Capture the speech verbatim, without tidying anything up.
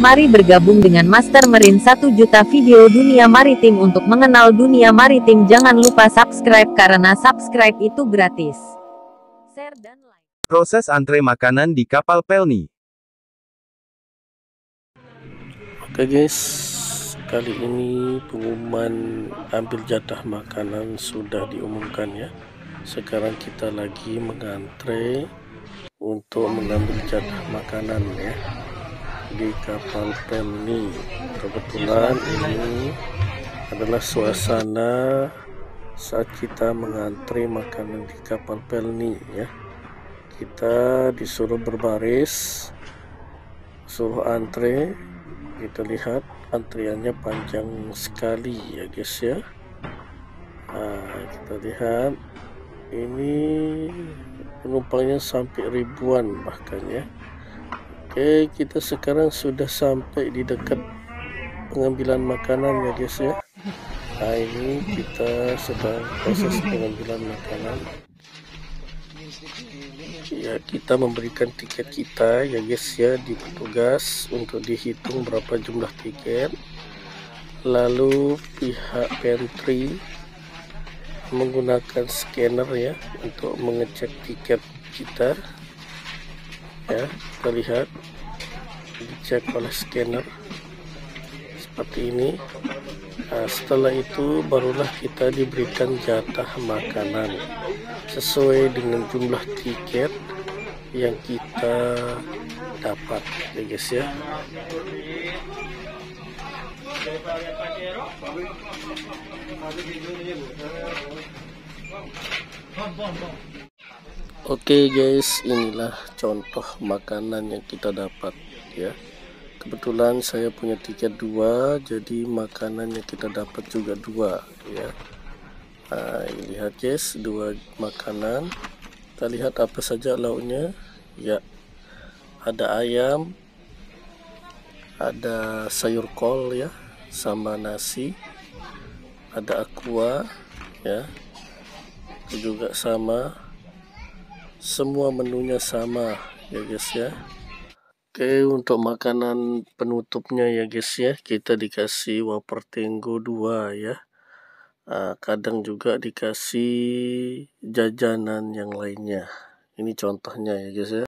Mari bergabung dengan Master Marine satu juta video dunia maritim untuk mengenal dunia maritim. Jangan lupa subscribe karena subscribe itu gratis. Share dan like. Proses antre makanan di kapal Pelni. Oke guys, kali ini pengumuman ambil jatah makanan sudah diumumkan ya. Sekarang kita lagi mengantre untuk mengambil jatah makanan ya di kapal Pelni. Kebetulan ini adalah suasana saat kita mengantre makanan di kapal Pelni ya. Kita disuruh berbaris, suruh antre. Kita lihat antriannya panjang sekali ya guys ya. Nah, kita lihat ini penumpangnya sampai ribuan bahkan ya. Oke, kita sekarang sudah sampai di dekat pengambilan makanan ya guys ya. Nah, ini kita sedang proses pengambilan makanan ya. Kita memberikan tiket kita ya guys ya di petugas untuk dihitung berapa jumlah tiket, lalu pihak pantry menggunakan scanner ya untuk mengecek tiket kita ya. Kita lihat dicek oleh scanner seperti ini. Nah, setelah itu barulah kita diberikan jatah makanan sesuai dengan jumlah tiket yang kita dapat ya guys ya. Oke guys, inilah contoh makanan yang kita dapat ya. Kebetulan saya punya tiket dua, jadi makanan yang kita dapat juga dua ya. Nah, lihat guys, dua makanan. Kita lihat apa saja lauknya ya. Ada ayam, ada sayur kol ya, sama nasi, ada aqua ya, itu juga sama. Semua menunya sama ya guys ya. Oke, untuk makanan penutupnya ya guys ya, kita dikasih wafer tenggo dua ya. Nah, kadang juga dikasih jajanan yang lainnya. Ini contohnya ya guys ya.